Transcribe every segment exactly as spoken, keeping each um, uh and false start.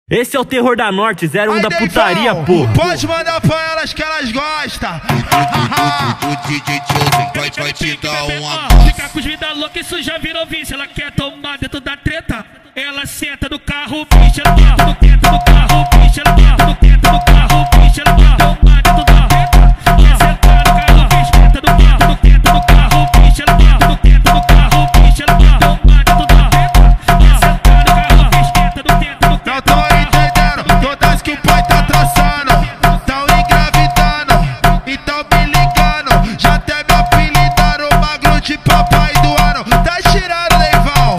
Esse é o terror da Norte, zero um da putaria, pô. Pode mandar pra elas que elas gostam. O D J Chosen vai, vai te dar uma. Fica com os vida louca, isso já virou vício. Ela quer tomar dentro da treta. Ela senta no carro, bicho. Ela quer no quenta no carro, bicho. Ela quer no quenta no carro, bicho. Ela quer tomar dentro da treta. Quer sentar no carro, bicho. Quenta no carro, no quenta no carro, bicho. Ela quer no quenta no carro, bicho. Ela quer tomar dentro da treta. Quer sentar no carro, bicho. Quenta no quenta no Não tô entendendo todas que o pai tá traçando. Tão engravidando, então me ligando. Já até me apelidaram o magro de papai do ano. Tá tirando, Leivão.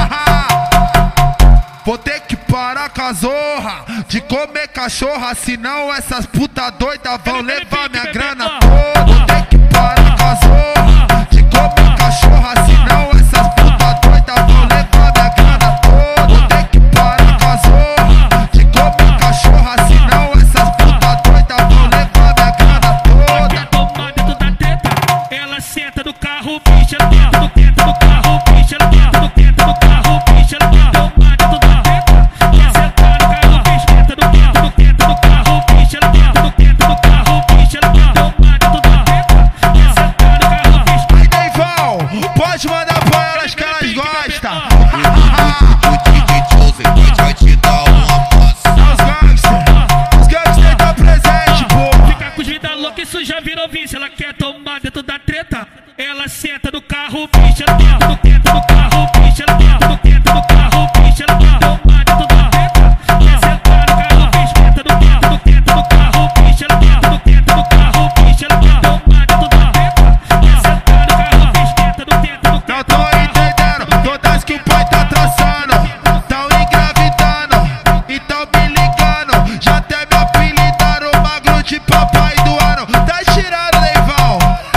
Vou ter que parar com a zorra de comer cachorra, senão essas puta doidas vão levar minha grana toda. Vou ter que parar com a zorra de comer cachorra, senão essas puta doidas vão levar minha grana toda. Vou ter que parar com a zorra de comer cachorra, senão essas puta doidas vão levar minha grana toda. Quer tomar dentro da treta. Ela senta no carro, bicho. Ela quer no quenta no carro, bicho. Ela quer no quenta no carro, bicho. Ela quer tomar dentro da treta. Quer sentar no carro, bicho. Quenta no carro, no quenta no carro, bicho. Ela quer no quenta no carro, bicho. Ela quer tomar dentro da treta. Quer sentar no carro, bicho. Aí, Leivão, pode mandar pra elas que elas gostam. O D J Chosen vai, vai te dar uma massa. Os gangsters, os gangsters tá presente, pô. Fica com os vida louca, isso já virou vício. Ela quer tomar dentro da treta. Ela senta no carro, bicho. Ela quer no quenta no carro, bicho. Ela quer no quenta no carro, bicho. Ela quer tomar dentro da treta. Quer sentar no carro, bicho. Quenta no carro, no quenta no carro, bicho. Ela quer no quenta no carro, bicho. Ela quer tomar dentro da treta. Quer sentar no carro, bicho. Quenta no quenta no carro. Não tô entendendo todas que o pai tá traçando. Tão engravidando, então me ligando. Já até me apelidaram o magro de papai do ano. Tá tirando, Leivão.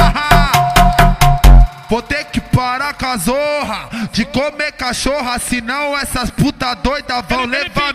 Vou ter que parar com a zorra de comer cachorra, senão essas puta doidas vão levar